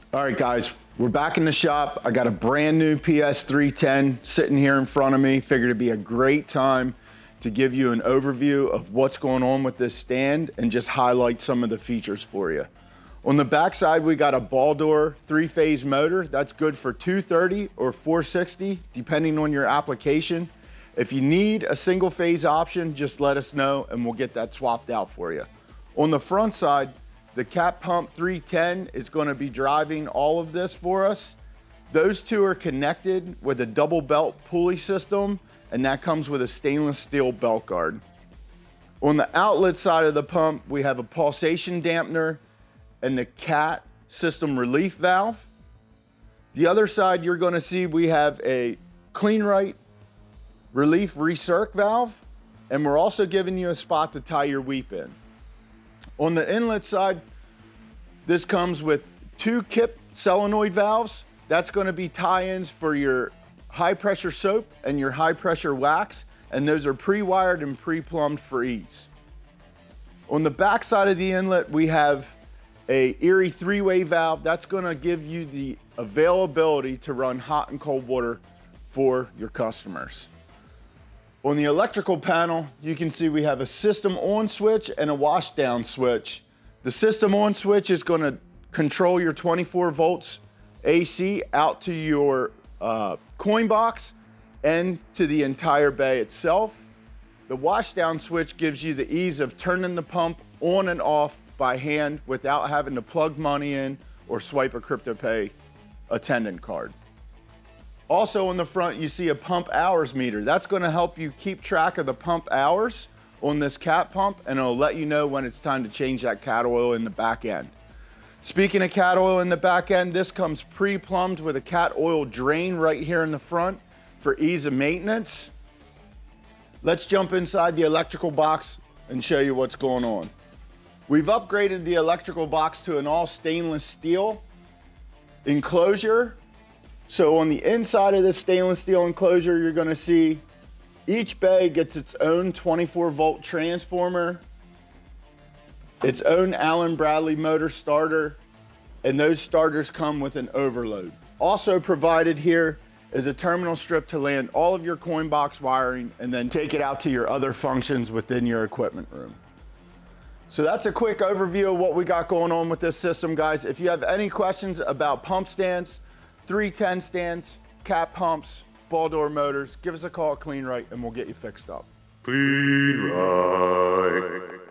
All right, guys, we're back in the shop. I got a brand new PS310 sitting here in front of me. Figured it'd be a great time to give you an overview of what's going on with this stand and just highlight some of the features for you. On the back side, we got a Baldor 3-phase motor. That's good for 230 or 460, depending on your application. If you need a single phase option, just let us know and we'll get that swapped out for you. On the front side, the Cat Pump 310 is going to be driving all of this for us. Those two are connected with a double belt pulley system, and that comes with a stainless steel belt guard. On the outlet side of the pump, we have a pulsation dampener and the Cat system relief valve. The other side, you're going to see we have a Kleen-Rite relief Recirc valve, and we're also giving you a spot to tie your weep in. On the inlet side, this comes with 2 KIP solenoid valves. That's going to be tie-ins for your high pressure soap and your high pressure wax, and those are pre-wired and pre-plumbed for ease. On the back side of the inlet, we have a Erie 3-way valve. That's going to give you the availability to run hot and cold water for your customers. On the electrical panel, you can see we have a system on switch and a wash down switch. The system on switch is going to control your 24 volts AC out to your coin box and to the entire bay itself. The wash down switch gives you the ease of turning the pump on and off by hand without having to plug money in or swipe a CryptoPay attendant card. Also on the front, you see a pump hours meter. That's going to help you keep track of the pump hours on this cat pump, and it'll let you know when it's time to change that cat oil in the back end. Speaking of cat oil in the back end, this comes pre-plumbed with a cat oil drain right here in the front for ease of maintenance. Let's jump inside the electrical box and show you what's going on. We've upgraded the electrical box to an all stainless steel enclosure. So on the inside of this stainless steel enclosure, you're going to see each bay gets its own 24 volt transformer, its own Allen Bradley motor starter, and those starters come with an overload. Also provided here is a terminal strip to land all of your coin box wiring and then take it out to your other functions within your equipment room. So that's a quick overview of what we got going on with this system, guys. If you have any questions about pump stands, 310 stands, cat pumps, Baldor motors, give us a call at Kleen-Rite and we'll get you fixed up. Kleen-Rite.